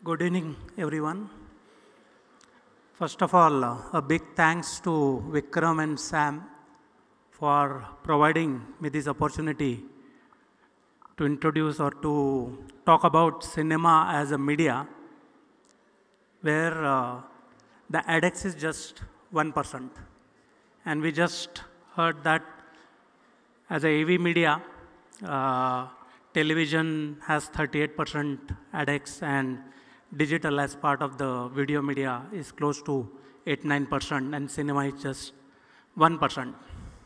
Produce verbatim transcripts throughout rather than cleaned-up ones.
Good evening, everyone. First of all, uh, a big thanks to Vikram and Sam for providing me this opportunity to introduce or to talk about cinema as a media where uh, the addex is just one percent. And we just heard that as a A V media, uh, television has thirty-eight percent addex and digital as part of the video media is close to eight to nine percent and cinema is just one percent.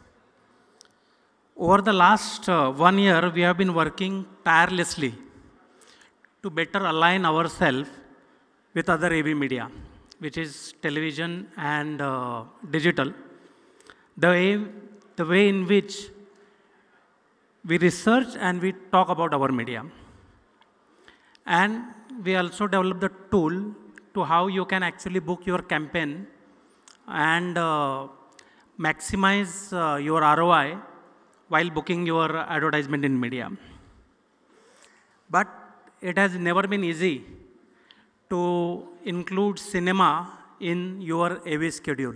Over the last uh, one year, we have been working tirelessly to better align ourselves with other A V media, which is television and uh, digital. The way, the way in which we research and we talk about our media. And we also developed the tool to how you can actually book your campaign and uh, maximize uh, your R O I while booking your advertisement in media. But it has never been easy to include cinema in your A V schedule.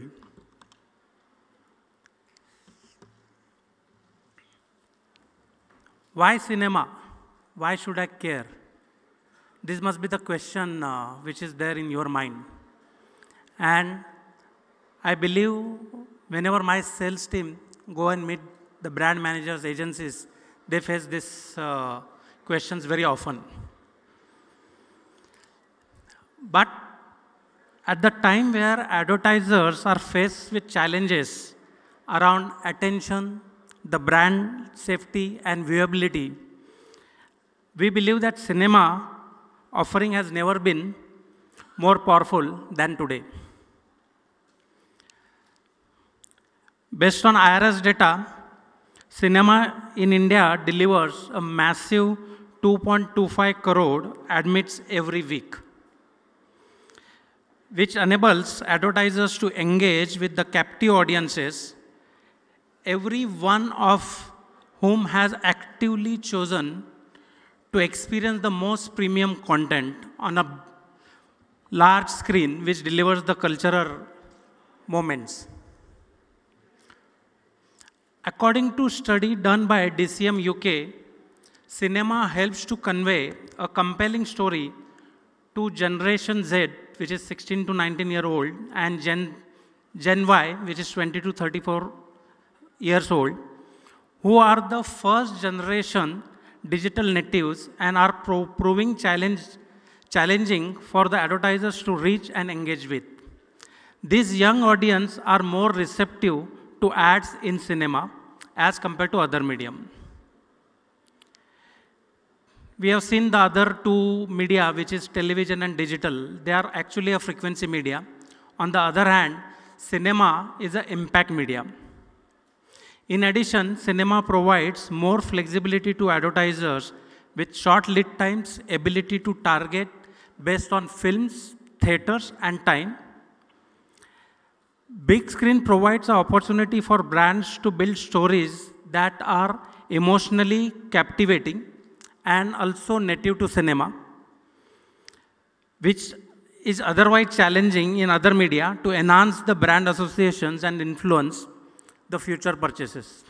Why cinema? Why should I care? This must be the question uh, which is there in your mind. And I believe whenever my sales team go and meet the brand managers, agencies, they face these uh, questions very often. But at the time where advertisers are faced with challenges around attention, the brand safety and viewability, we believe that cinema offering has never been more powerful than today. Based on I R S data, cinema in India delivers a massive two point two five crore admits every week, which enables advertisers to engage with the captive audiences, every one of whom has actively chosen to experience the most premium content on a large screen which delivers the cultural moments. According to a study done by D C M U K, cinema helps to convey a compelling story to Generation Z, which is sixteen to nineteen year old, and Gen, Gen Y, which is twenty to thirty-four years old, who are the first generation digital natives and are pro proving challenge, challenging for the advertisers to reach and engage with. These young audience are more receptive to ads in cinema as compared to other medium. We have seen the other two media, which is television and digital. They are actually a frequency media. On the other hand, cinema is an impact media. In addition, cinema provides more flexibility to advertisers with short lead times, ability to target based on films, theaters, and time. Big screen provides an opportunity for brands to build stories that are emotionally captivating and also native to cinema, which is otherwise challenging in other media to enhance the brand associations and influence the future purchases.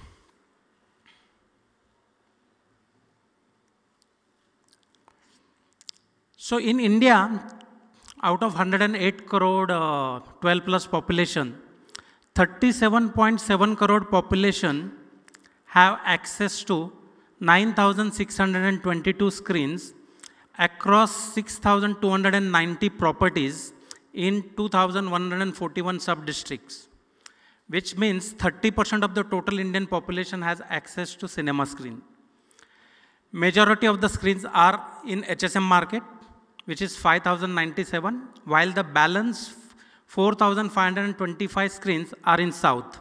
So in India, out of one hundred eight crore uh, twelve plus population, thirty-seven point seven crore population have access to nine thousand six hundred twenty-two screens across six thousand two hundred ninety properties in two thousand one hundred forty-one sub-districts, which means thirty percent of the total Indian population has access to cinema screen. Majority of the screens are in H S M market, which is five thousand ninety-seven, while the balance four thousand five hundred twenty-five screens are in South.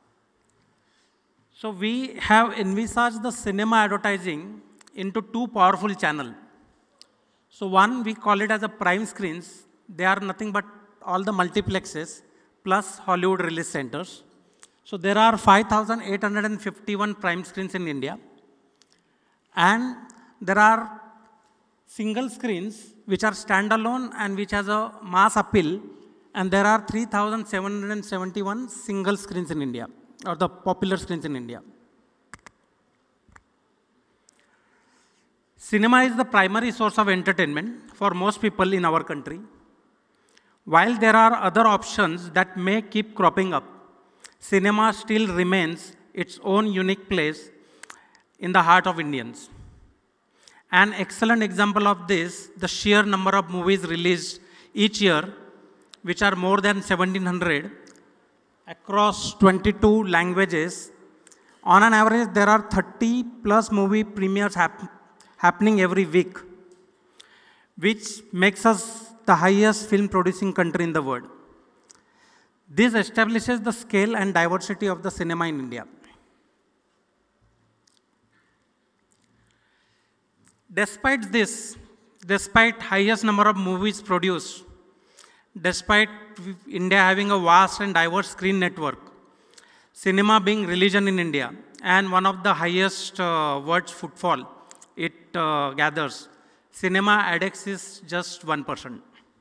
So we have envisaged the cinema advertising into two powerful channels. So one, we call it as a prime screens. They are nothing but all the multiplexes plus Hollywood release centers. So there are five thousand eight hundred fifty-one prime screens in India. And there are single screens which are standalone and which has a mass appeal, and there are three thousand seven hundred seventy-one single screens in India, or the popular screens in India. Cinema is the primary source of entertainment for most people in our country. While there are other options that may keep cropping up, cinema still remains its own unique place in the heart of Indians. An excellent example of this, the sheer number of movies released each year, which are more than seventeen hundred across twenty-two languages. On an average, there are thirty plus movie premieres hap happening every week, which makes us the highest film producing country in the world. This establishes the scale and diversity of the cinema in India. Despite this, despite highest number of movies produced, despite India having a vast and diverse screen network, cinema being religion in India and one of the highest uh, world footfall it uh, gathers, cinema addicts is just one percent.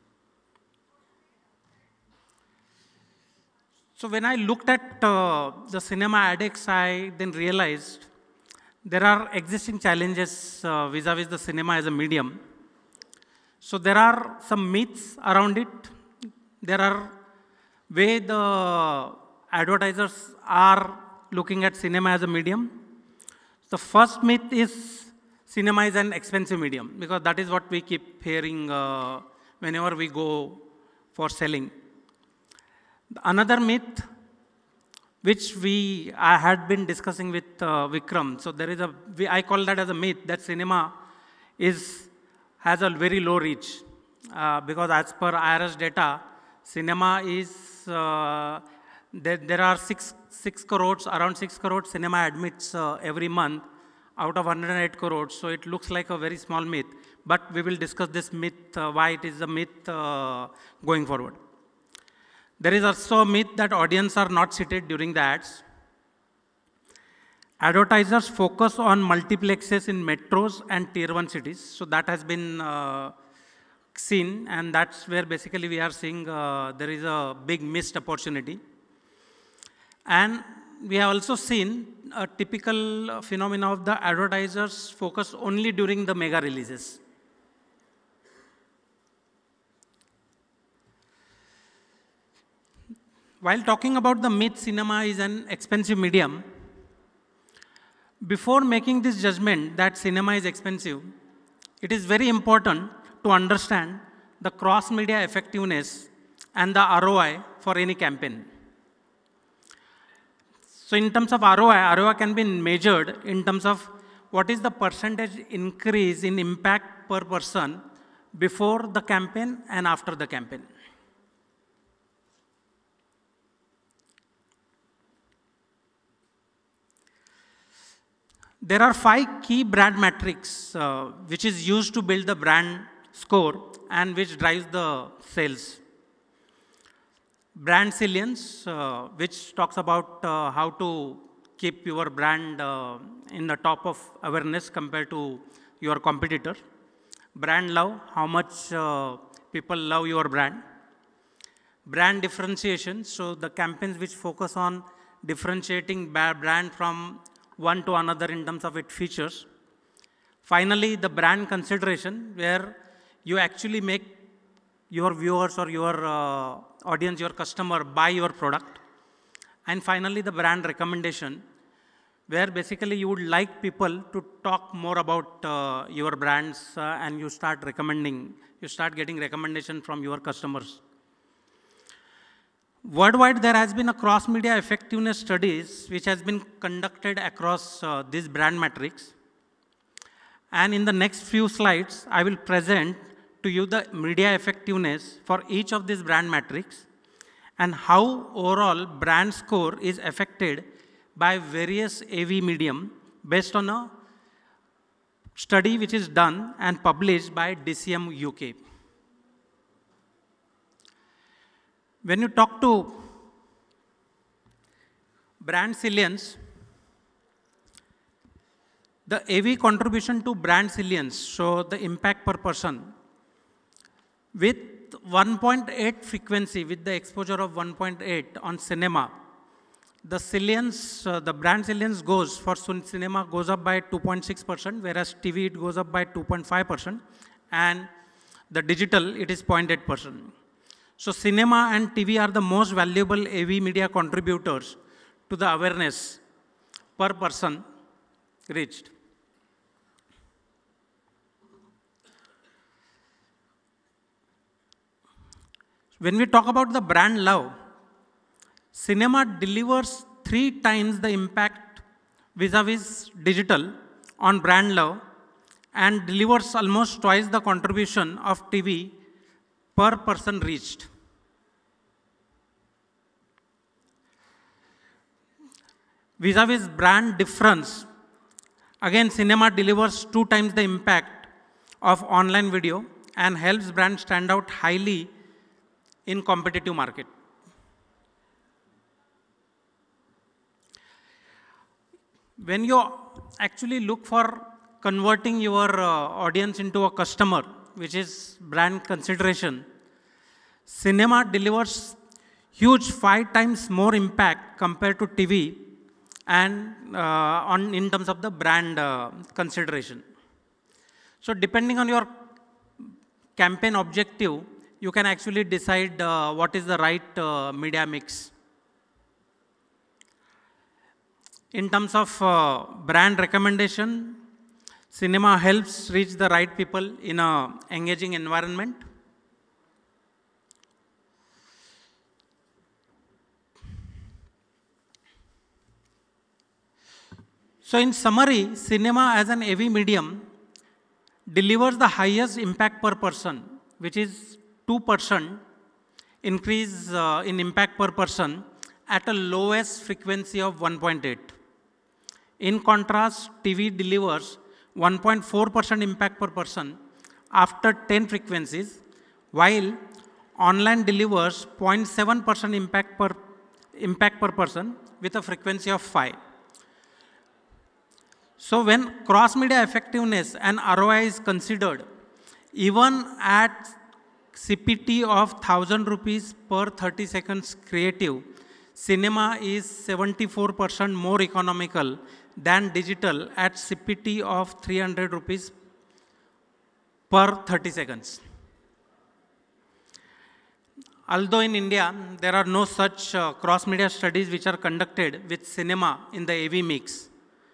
So when I looked at uh, the cinema addicts, I then realized there are existing challenges uh, vis-a-vis the cinema as a medium. So there are some myths around it. There are way the advertisers are looking at cinema as a medium. The first myth is cinema is an expensive medium, because that is what we keep hearing uh, whenever we go for selling. Another myth, which we I had been discussing with uh, Vikram. So there is a, we, I call that as a myth, that cinema is, has a very low reach. Uh, because as per I R S data, cinema is, uh, there, there are six, six crores, around six crores cinema admits uh, every month out of one hundred eight crores. So it looks like a very small myth, but we will discuss this myth, uh, why it is a myth uh, going forward. There is also a myth that audience are not seated during the ads. Advertisers focus on multiplexes in metros and tier one cities. So that has been uh, seen, and that's where basically we are seeing uh, there is a big missed opportunity. And we have also seen a typical phenomena of the advertisers focus only during the mega releases. While talking about the myth cinema is an expensive medium, before making this judgment that cinema is expensive, it is very important to understand the cross-media effectiveness and the R O I for any campaign. So in terms of R O I, R O I can be measured in terms of what is the percentage increase in impact per person before the campaign and after the campaign. There are five key brand metrics uh, which is used to build the brand score and which drives the sales. Brand salience, uh, which talks about uh, how to keep your brand uh, in the top of awareness compared to your competitor. Brand love, how much uh, people love your brand. Brand differentiation, so the campaigns which focus on differentiating brand from one to another in terms of its features. Finally, the brand consideration, where you actually make your viewers or your uh, audience, your customer, buy your product. And finally, the brand recommendation, where basically you would like people to talk more about uh, your brands uh, and you start recommending, you start getting recommendation from your customers. Worldwide, there has been a cross-media effectiveness studies which has been conducted across uh, these brand metrics. And in the next few slides, I will present to you the media effectiveness for each of these brand metrics and how overall brand score is affected by various A V medium based on a study which is done and published by D C M U K. When you talk to brand salience, The A V contribution to brand salience, so the impact per person, with one point eight frequency, with the exposure of one point eight on cinema, the salience, uh, the brand salience goes for cinema goes up by two point six percent, whereas T V it goes up by two point five percent, and the digital it is zero point eight percent. So cinema and T V are the most valuable A V media contributors to the awareness per person reached. When we talk about the brand love, cinema delivers three times the impact vis-a-vis digital on brand love and delivers almost twice the contribution of T V per person reached. Vis-a-vis brand difference, again cinema delivers two times the impact of online video and helps brands stand out highly in competitive market. When you actually look for converting your uh, audience into a customer, which is brand consideration, cinema delivers huge five times more impact compared to T V and uh, on in terms of the brand uh, consideration. So depending on your campaign objective, you can actually decide uh, what is the right uh, media mix. In terms of uh, brand recommendation, cinema helps reach the right people in an engaging environment. So in summary, cinema as an A V medium delivers the highest impact per person, which is two percent increase uh, in impact per person at a lowest frequency of one point eight. In contrast, T V delivers one point four percent impact per person after ten frequencies, while online delivers zero point seven percent impact per, impact per person with a frequency of five. So when cross-media effectiveness and R O I is considered, even at C P T of one thousand rupees per thirty seconds creative, cinema is seventy-four percent more economical than digital at C P T of three hundred rupees per thirty seconds. Although in India, there are no such uh, cross-media studies which are conducted with cinema in the A V mix,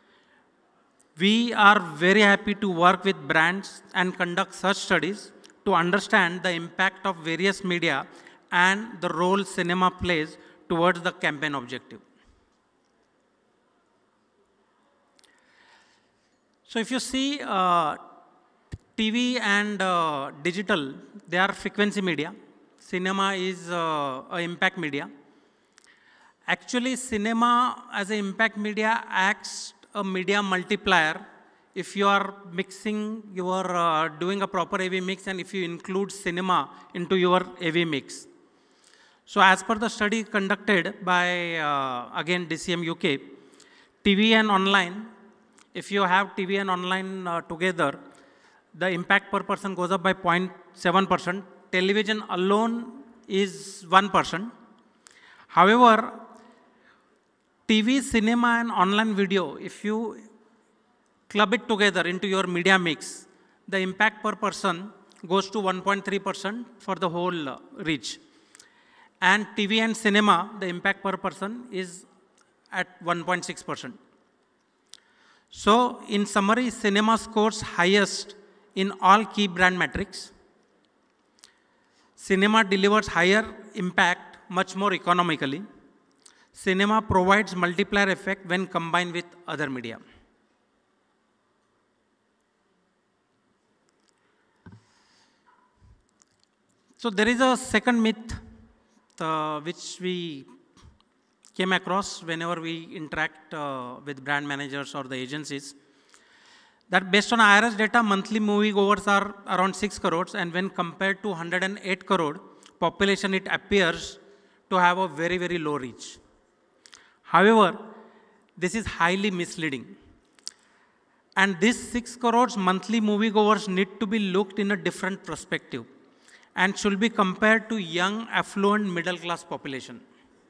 we are very happy to work with brands and conduct such studies to understand the impact of various media and the role cinema plays towards the campaign objective. So if you see uh, T V and uh, digital, they are frequency media. Cinema is uh, an impact media. Actually, cinema as an impact media acts a media multiplier if you are mixing, you are uh, doing a proper A V mix, and if you include cinema into your A V mix. So as per the study conducted by, uh, again, D C M U K, T V and online, if you have T V and online uh, together, the impact per person goes up by zero point seven percent. Television alone is one percent. However, T V, cinema, and online video, if you club it together into your media mix, the impact per person goes to one point three percent for the whole uh, reach. And T V and cinema, the impact per person is at one point six percent. So, in summary, cinema scores highest in all key brand metrics. Cinema delivers higher impact much more economically. Cinema provides multiplier effect when combined with other media. So there is a second myth uh, which we came across whenever we interact uh, with brand managers or the agencies, that based on I R S data, monthly movie goers are around six crores, and when compared to one hundred eight crore population, it appears to have a very, very low reach. However, this is highly misleading. And these six crores monthly moviegoers need to be looked in a different perspective and should be compared to young, affluent, middle-class population.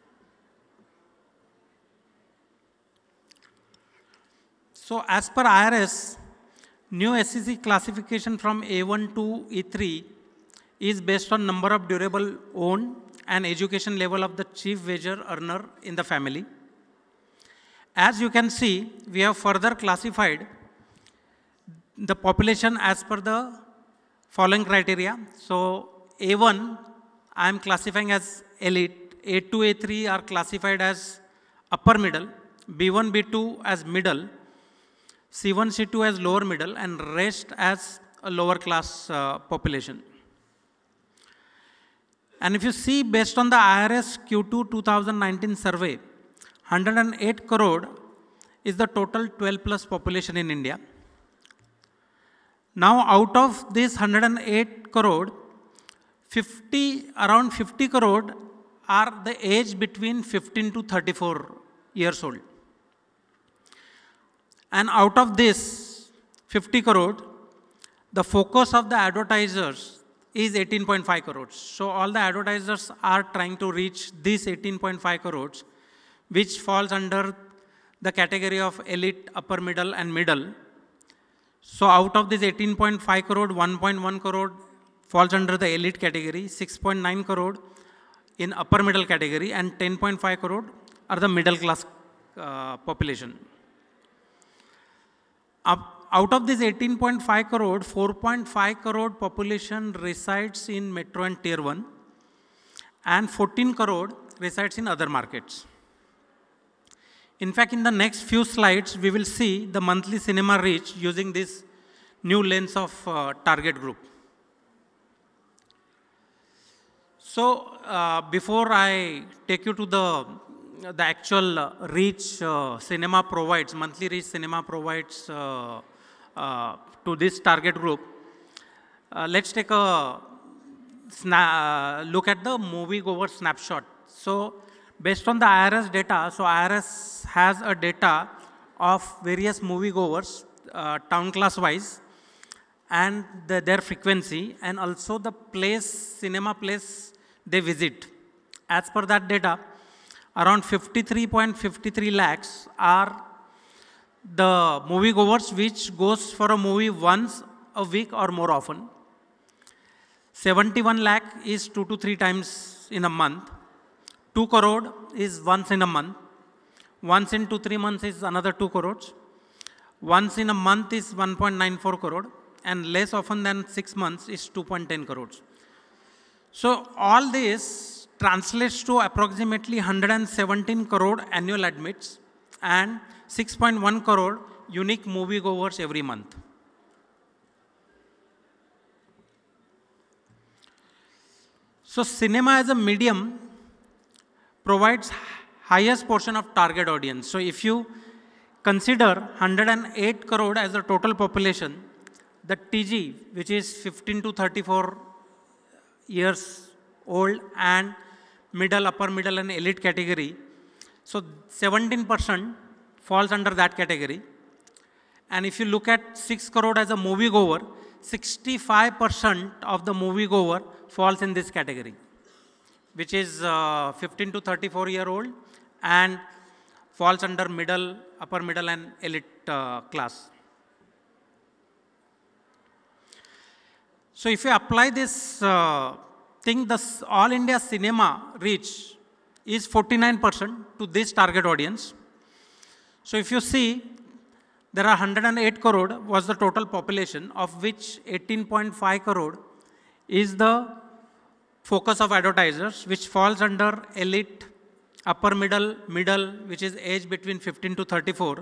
So as per I R S, new S E C classification from A one to E three is based on number of durable owned and education level of the chief wager earner in the family. As you can see, we have further classified the population as per the following criteria. So A one, I am classifying as elite, A two, A three are classified as upper middle, B one, B two as middle, C one, C two as lower middle, and rest as a lower class uh, population. And if you see, based on the I R S Q two twenty nineteen survey, one hundred eight crore is the total twelve plus population in India. Now, out of this one hundred eight crore, fifty, around fifty crore are the age between fifteen to thirty-four years old. And out of this fifty crore, the focus of the advertisers is eighteen point five crores. So all the advertisers are trying to reach this eighteen point five crores, which falls under the category of elite, upper middle, and middle. So out of this eighteen point five crore, one point one crore falls under the elite category, six point nine crore in upper middle category, and ten point five crore are the middle class uh, population. Up, out of this eighteen point five crore, four point five crore population resides in metro and tier one, and fourteen crore resides in other markets. In fact, in the next few slides, we will see the monthly cinema reach using this new lens of uh, target group. So, uh, before I take you to the, the actual uh, reach uh, cinema provides, monthly reach cinema provides uh, uh, to this target group, uh, let's take a sna uh, look at the moviegoer snapshot. So, based on the I R S data, so I R S has a data of various moviegoers, uh, town class wise, and the, their frequency, and also the place, cinema place they visit. As per that data, around fifty-three point five three lakhs are the moviegoers which goes for a movie once a week or more often. seventy-one lakh is two to three times in a month. two crore is once in a month. Once in two, three months is another two crores. Once in a month is one point nine four crore. And less often than six months is two point one zero crores. So all this translates to approximately one hundred seventeen crore annual admits and six point one crore unique moviegoers every month. So cinema as a medium provides highest portion of target audience. So if you consider one hundred eight crore as the total population, the T G, which is fifteen to thirty-four years old and middle, upper middle and elite category, so seventeen percent falls under that category. And if you look at six crore as a moviegoer, sixty-five percent of the moviegoer falls in this category, which is uh, fifteen to thirty-four year old and falls under middle, upper middle and elite uh, class. So if you apply this uh, thing, the all India cinema reach is forty-nine percent to this target audience. So if you see, there are one hundred eight crore was the total population, of which eighteen point five crore is the focus of advertisers, which falls under elite, upper middle, middle, which is age between fifteen to thirty-four.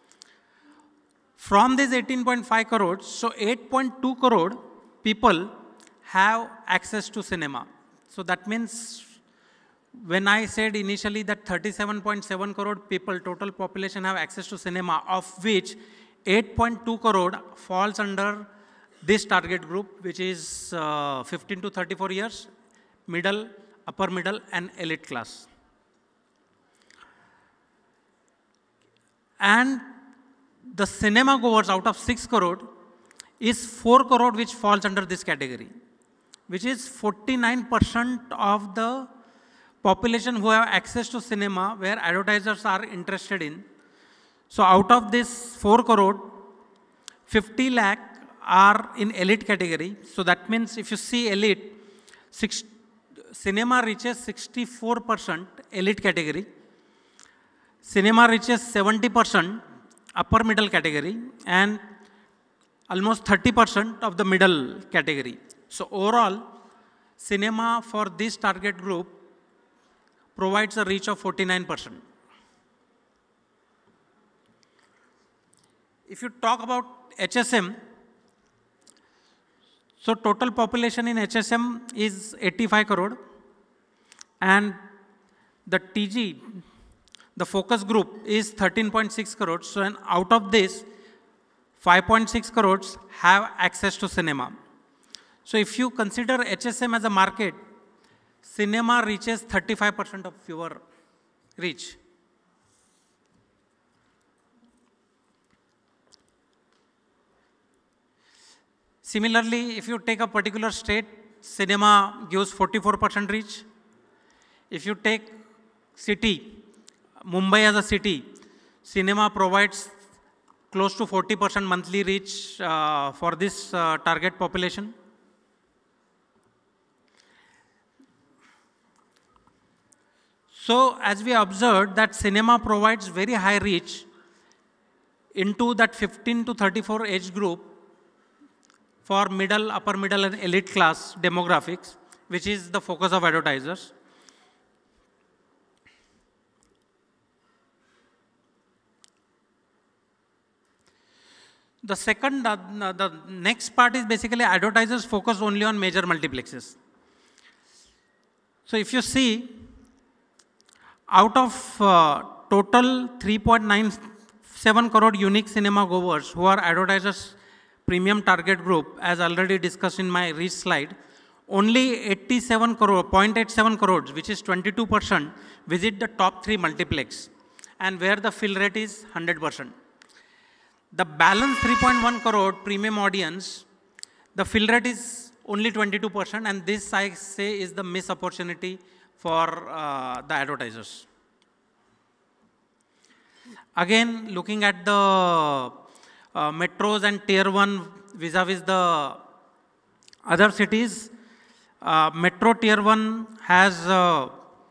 From this eighteen point five crores, so eight point two crore people have access to cinema. So that means when I said initially that thirty-seven point seven crore people, total population have access to cinema, of which eight point two crore falls under this target group, which is uh, fifteen to thirty-four years, middle, upper middle and elite class. And the cinema goers out of six crore is four crore which falls under this category, which is forty-nine percent of the population who have access to cinema where advertisers are interested in. So out of this four crore, fifty lakh are in elite category. So that means if you see elite, six, cinema reaches sixty-four percent elite category. Cinema reaches seventy percent upper middle category and almost thirty percent of the middle category. So overall, cinema for this target group provides a reach of forty-nine percent. If you talk about H S M, so total population in H S M is eighty-five crore and the T G, the focus group is thirteen point six crores. So and out of this, five point six crores have access to cinema. So if you consider H S M as a market, cinema reaches thirty-five percent of your reach. Similarly, if you take a particular state, cinema gives forty-four percent reach. If you take city, Mumbai as a city, cinema provides close to forty percent monthly reach uh, for this uh, target population. So as we observed that cinema provides very high reach into that fifteen to thirty-four age group for middle, upper middle and elite class demographics, which is the focus of advertisers. The second, uh, the next part is basically advertisers focus only on major multiplexes. So if you see, out of uh, total three point nine seven crore unique cinema goers who are advertisers premium target group, as already discussed in my reach slide, only eighty-seven crore, zero point eight seven crores, which is twenty-two percent, visit the top three multiplex, and where the fill rate is one hundred percent. The balance three point one crore premium audience, the fill rate is only twenty-two percent, and this I say is the missed opportunity for uh, the advertisers. Again, looking at the uh, metros and tier one vis-a-vis the other cities, uh, metro tier one has uh,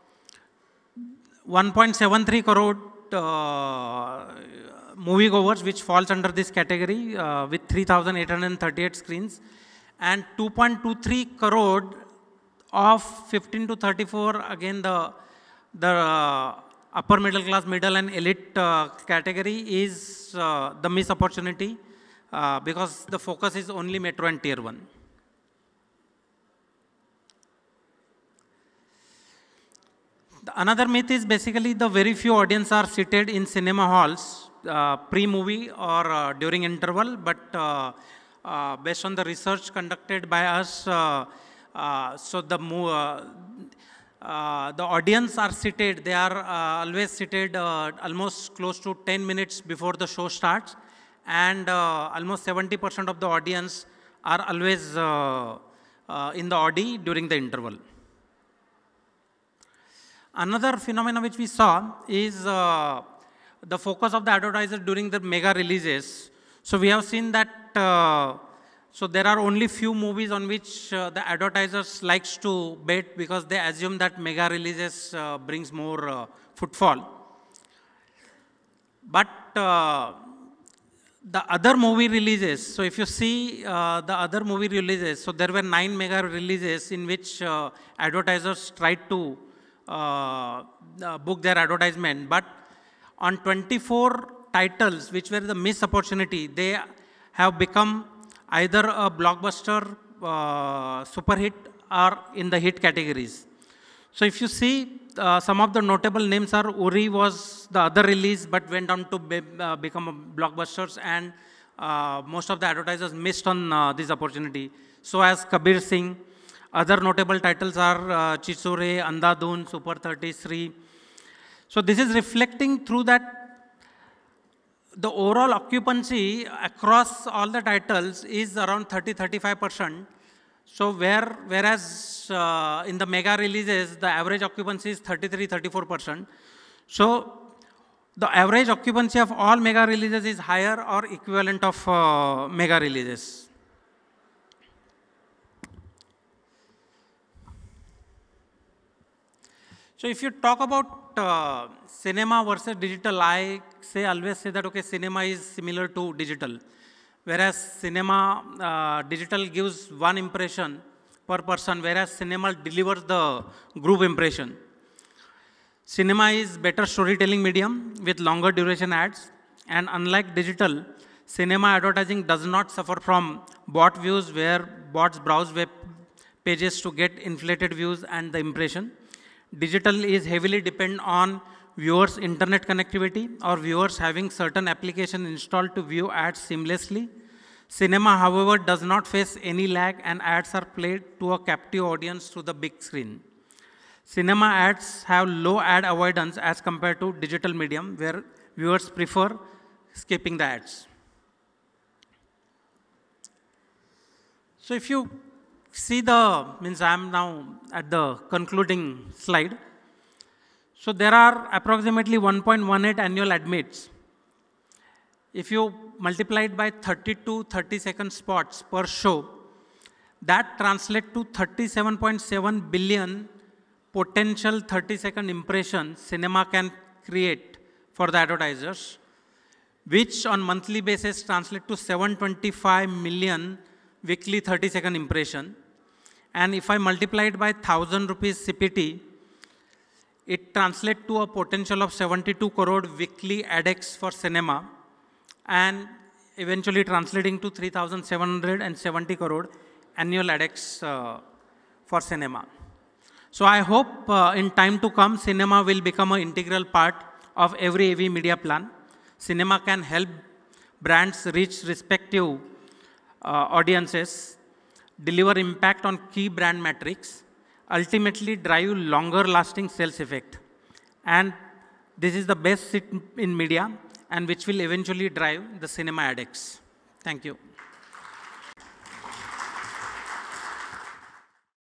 one point seven three crore uh, moviegoers, which falls under this category uh, with three thousand eight hundred thirty-eight screens, and two point two three crore of fifteen to thirty-four, again the, the uh, upper middle class, middle and elite uh, category is uh, the missed opportunity uh, because the focus is only metro and tier one. The another myth is basically the very few audience are seated in cinema halls uh, pre-movie or uh, during interval, but uh, uh, based on the research conducted by us, uh, uh, so the uh, uh, the audience are seated, they are uh, always seated uh, almost close to ten minutes before the show starts, and uh, almost seventy percent of the audience are always uh, uh, in the Audi during the interval. Another phenomenon which we saw is uh, the focus of the advertiser during the mega releases. So we have seen that uh, so there are only few movies on which uh, the advertisers likes to bet because they assume that mega releases uh, brings more uh, footfall. But uh, the other movie releases, so if you see uh, the other movie releases, so there were nine mega releases in which uh, advertisers tried to uh, uh, book their advertisement, but on twenty-four titles which were the missed opportunity, they have become either a blockbuster, uh, super hit, or in the hit categories. So if you see, uh, some of the notable names are Uri was the other release, but went on to be, uh, become blockbusters, and uh, most of the advertisers missed on uh, this opportunity. So as Kabir Singh, other notable titles are uh, Chisore, Andhadhun, Super thirty-three. So this is reflecting through that the overall occupancy across all the titles is around thirty to thirty-five percent. So where, whereas uh, in the mega releases, the average occupancy is thirty-three to thirty-four percent. So the average occupancy of all mega releases is higher or equivalent of uh, mega releases. So if you talk about uh, cinema versus digital, I say always say that okay, cinema is similar to digital, whereas cinema uh, digital gives one impression per person, whereas cinema delivers the group impression. Cinema is better storytelling medium with longer duration ads, and unlike digital, cinema advertising does not suffer from bot views where bots browse web pages to get inflated views and the impression. Digital is heavily dependent on viewers' internet connectivity or viewers having certain application installed to view ads seamlessly. Cinema, however, does not face any lag and ads are played to a captive audience through the big screen. Cinema ads have low ad avoidance as compared to digital medium where viewers prefer skipping the ads. So if you see the, means I am now at the concluding slide. So there are approximately one point one eight annual admits. If you multiply it by thirty-two thirty second spots per show, that translates to thirty-seven point seven billion potential thirty second impressions cinema can create for the advertisers, which on monthly basis translate to seven hundred twenty-five million weekly thirty second impression. And if I multiply it by one thousand rupees C P T, it translates to a potential of seventy-two crore weekly A D X for cinema, and eventually translating to three thousand seven hundred seventy crore annual A D X uh, for cinema. So I hope uh, in time to come, cinema will become an integral part of every A V media plan. Cinema can help brands reach respective uh, audiences, deliver impact on key brand metrics, ultimately drive longer lasting sales effect. And this is the best sit in media and which will eventually drive the cinema A D X. Thank you.